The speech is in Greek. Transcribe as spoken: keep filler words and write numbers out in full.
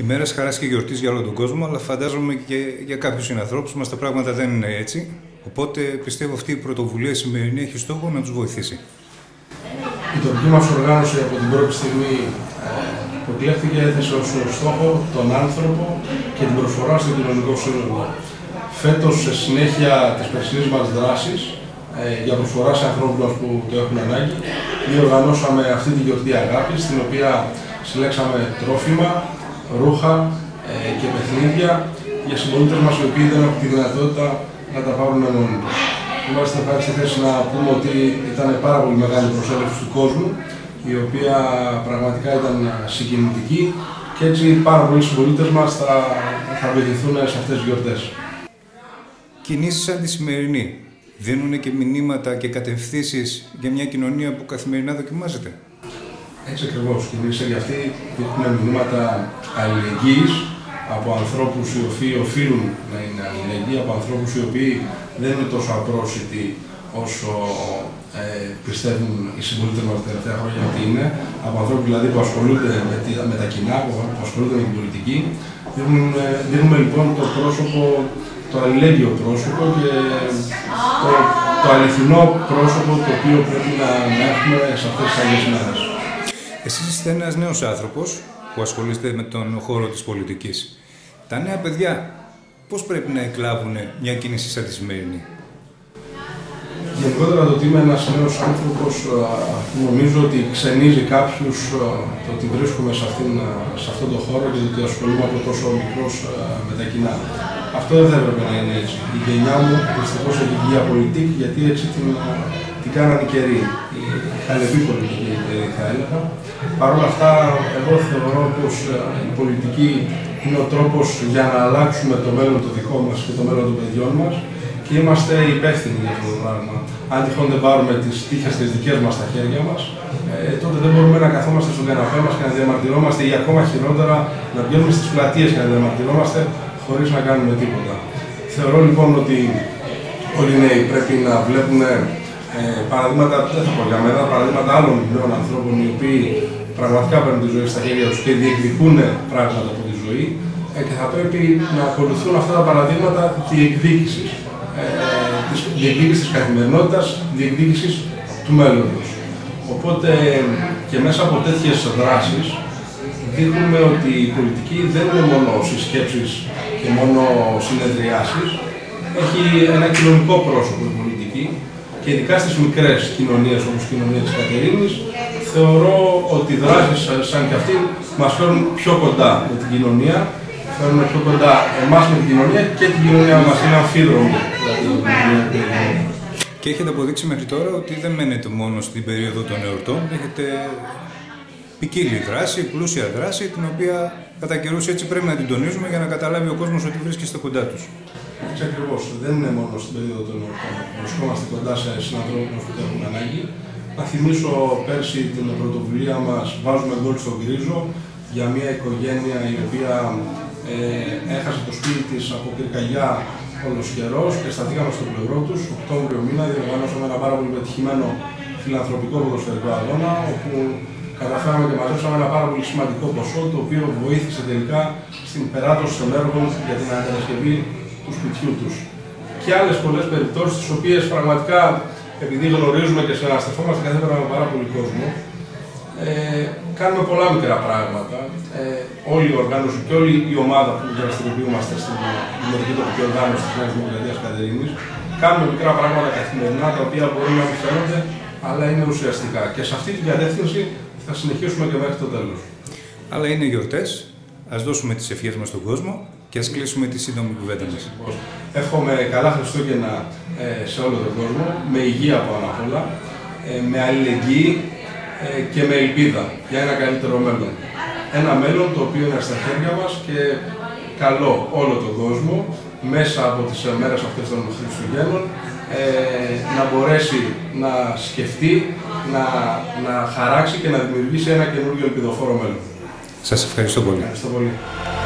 Ημέρας χαράς και γιορτής για όλο τον κόσμο, αλλά φαντάζομαι και για κάποιους συνανθρώπους μας τα πράγματα δεν είναι έτσι. Οπότε πιστεύω αυτή η πρωτοβουλία σημερινή έχει στόχο να τους βοηθήσει. Η τοπική μας οργάνωση από την πρώτη στιγμή που εκλέχθηκε έθεσε ως στόχο τον άνθρωπο και την προσφορά στο κοινωνικό σύνολο. Φέτος, σε συνέχεια της περσινής μας δράσης για προσφορά σε ανθρώπους που το έχουν ανάγκη, διοργανώσαμε αυτή τη γιορτή αγάπης, στην οποία συλλέξαμε τρόφιμα, ρούχα και παιχνίδια για συμπολίτες μας οι οποίοι δεν έχουν τη δυνατότητα να τα πάρουν μόνοι τους. Είμαστε σε θέση να πούμε ότι ήταν πάρα πολύ μεγάλη προσέλευση του κόσμου, η οποία πραγματικά ήταν συγκινητική και έτσι πάρα πολλοί συμπολίτες μας θα, θα βοηθηθούν σε αυτές τις γιορτές. Κινήσεις σαν τη σημερινή δίνουν και μηνύματα και κατευθύνσεις για μια κοινωνία που καθημερινά δοκιμάζεται. Έτσι ακριβώς, κινήσεις για αυτή δίνουν μηνύματα αλληλεγγύης από ανθρώπους οι οποίοι οφείλουν να είναι αλληλεγγύοι, από ανθρώπους οι οποίοι δεν είναι τόσο απρόσιτοι όσο ε, πιστεύουν οι συμπολίτες μας τα τελευταία χρόνια ότι είναι, από ανθρώπους δηλαδή που ασχολούνται με, τη, με τα κοινά, που ασχολούνται με την πολιτική. Δίνουμε, δίνουμε λοιπόν το πρόσωπο, το αλληλέγγυο πρόσωπο και το, το αληθινό πρόσωπο το οποίο πρέπει να, να έχουμε σε αυτές τις άλλες μέρες. Εσείς είστε ένας νέος άνθρωπος που ασχολείστε με τον χώρο της πολιτικής. Τα νέα παιδιά πώς πρέπει να εκλάβουν μια κίνηση σαν τη σημερινή? Γενικότερα το ότι είμαι ένας νέος άνθρωπος νομίζω ότι ξενίζει κάποιους το ότι βρίσκομαι σε, αυτήν, σε αυτόν τον χώρο και το ότι ασχολούμαι από τόσο μικρός με τα κοινά. Αυτό δεν θα έπρεπε να είναι έτσι. Η γενιά μου δυστυχώς έχει βγει για πολιτική, γιατί έτσι την, την κάνανε οι καιροί. Η χαλεπή πολιτική θα έλεγα. Παρ' όλα αυτά, εγώ θεωρώ πως η πολιτική είναι ο τρόπος για να αλλάξουμε το μέλλον το δικό μας και το μέλλον των παιδιών μας και είμαστε υπεύθυνοι για αυτό το πράγμα. Αν τυχόν δεν πάρουμε τις τύχες τις δικές μας στα χέρια μας, ε, τότε δεν μπορούμε να καθόμαστε στον καναπέ μας και να διαμαρτυρόμαστε ή ακόμα χειρότερα να βγαίνουμε στις πλατείες και να διαμαρτυρόμαστε χωρίς να κάνουμε τίποτα. Θεωρώ λοιπόν ότι όλοι οι νέοι πρέπει να βλέπουν ε, παραδείγματα, δεν θα πω για μένα, παραδείγματα άλλων νέων ανθρώπων οι οποίοι πραγματικά παίρνουν τη ζωή στα χέρια τους και διεκδικούν πράγματα από τη ζωή ε, και θα πρέπει να ακολουθούν αυτά τα παραδείγματα διεκδίκησης. Ε, της διεκδίκησης της καθημερινότητας, διεκδίκησης του μέλλοντος. Οπότε και μέσα από τέτοιες δράσεις δείχνουμε ότι η πολιτική δεν είναι μόνο συσκέψεις και μόνο συνεδριάσεις, έχει ένα κοινωνικό πρόσωπο η πολιτική και ειδικά στις μικρές κοινωνίες όπως η κοινωνία της Κατερίνης θεωρώ ότι δράσεις σαν και αυτή μας φέρουν πιο κοντά με την κοινωνία, φέρνουν πιο κοντά εμάς με την κοινωνία και την κοινωνία μας, είναι αμφίδρομη. Και έχετε αποδείξει μέχρι τώρα ότι δεν μένετε μόνο στην περίοδο των εορτών, έχετε ποικίλη δράση, πλούσια δράση, την οποία κατά καιρούς έτσι πρέπει να την τονίζουμε για να καταλάβει ο κόσμος ότι βρίσκεστε κοντά τους. Έτσι ακριβώς, δεν είναι μόνο στην περίοδο των εορτών. Βρισκόμαστε κοντά σε συνανθρώπους που το έχουν ανάγκη. Να θυμίσω πέρσι την πρωτοβουλία μας «Βάζουμε γκολ στον γκρίζο» για μια οικογένεια η οποία ε, έχασε το σπίτι της από πυρκαγιά όλος καιρός και σταθήκαμε στο πλευρό τους. Οκτώβριο μήνα διοργανώσαμε ένα πάρα πολύ πετυχημένο φιλανθρωπικό ποδοσφαιρικό αγώνα, όπου καταφέραμε και μαζέψαμε ένα πάρα πολύ σημαντικό ποσό, το οποίο βοήθησε τελικά στην περάτωση των έργων για την ανακατασκευή του σπιτιού τους. Και άλλες πολλές περιπτώσεις, τις οποίες πραγματικά, επειδή γνωρίζουμε και συναναστρεφόμαστε κάθε μέρα με πάρα πολύ κόσμο, ε, κάνουμε πολλά μικρά πράγματα. Ε, όλη η οργάνωση και όλη η ομάδα που δραστηριοποιούμαστε στην δημοτική τοπική οργάνωση της Νέας Δημοκρατίας Κατερίνης, κάνουμε μικρά πράγματα καθημερινά, τα οποία μπορεί να μην φαίνονται, αλλά είναι ουσιαστικά. Και σε αυτή την κατεύθυνση θα συνεχίσουμε και μέχρι το τέλος. Αλλά είναι γιορτές. Ας δώσουμε τις ευχές μας στον κόσμο και ας κλείσουμε τη σύντομη κουβέντα μας. Εύχομαι καλά Χριστούγεννα ε, σε όλο τον κόσμο, με υγεία πάνω απ' όλα, ε, με αλληλεγγύη ε, και με ελπίδα για ένα καλύτερο μέλλον. Ένα μέλλον το οποίο είναι στα χέρια μας και καλό όλο τον κόσμο μέσα από τις μέρες αυτές των Χριστουγέννων ε, να μπορέσει να σκεφτεί, να, να χαράξει και να δημιουργήσει ένα καινούργιο ελπιδοφόρο μέλλον. Σας ευχαριστώ πολύ. Ευχαριστώ πολύ.